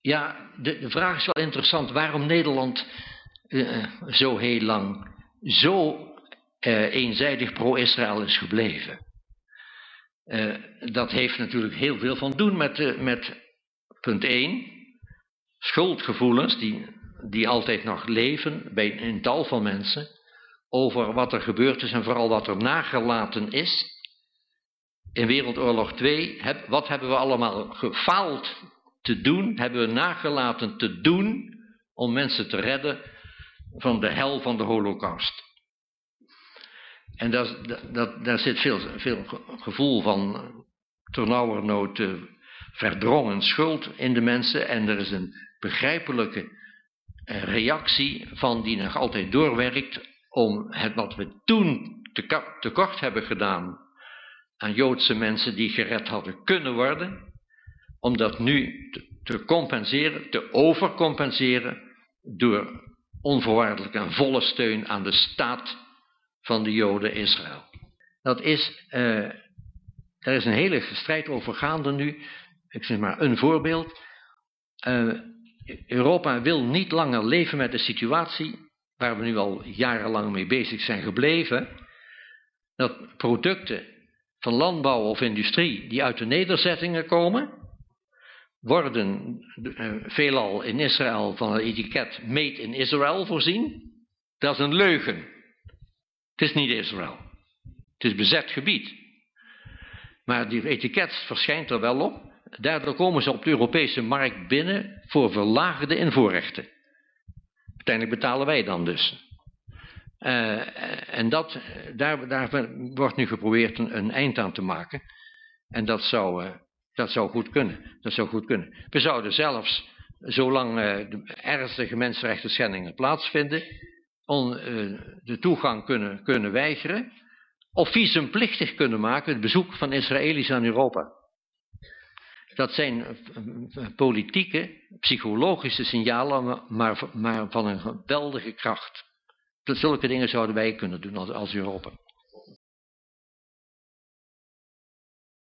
Ja, de vraag is wel interessant waarom Nederland zo heel lang zo eenzijdig pro-Israël is gebleven. Dat heeft natuurlijk heel veel van doen met punt 1, schuldgevoelens die altijd nog leven bij een tal van mensen over wat er gebeurd is en vooral wat er nagelaten is. In Wereldoorlog 2, wat hebben we allemaal gefaald te doen, hebben we nagelaten te doen om mensen te redden van de hel van de Holocaust. En daar zit veel gevoel van ternauwernood verdrongen schuld in de mensen. En er is een begrijpelijke reactie van die nog altijd doorwerkt om het wat we toen tekort hebben gedaan aan Joodse mensen die gered hadden kunnen worden, om dat nu te compenseren, te overcompenseren door onvoorwaardelijke en volle steun aan de staat van de Joden Israël. Daar is een hele strijd over gaande nu. Ik zeg maar een voorbeeld. Europa wil niet langer leven met de situatie waar we nu al jarenlang mee bezig zijn gebleven, dat producten van landbouw of industrie die uit de nederzettingen komen, worden veelal in Israël van het etiket Made in Israel voorzien. Dat is een leugen. Het is niet Israël. Het is bezet gebied. Maar die etiket verschijnt er wel op. Daardoor komen ze op de Europese markt binnen voor verlaagde invoerrechten. Uiteindelijk betalen wij dan dus. En daar wordt nu geprobeerd een eind aan te maken. En dat zou goed kunnen. We zouden zelfs, zolang ernstige mensenrechten schendingen plaatsvinden, de toegang kunnen weigeren. Of visumplichtig kunnen maken het bezoek van Israëli's aan Europa. Dat zijn politieke, psychologische signalen, maar van een geweldige kracht. Zulke dingen zouden wij kunnen doen als Europa.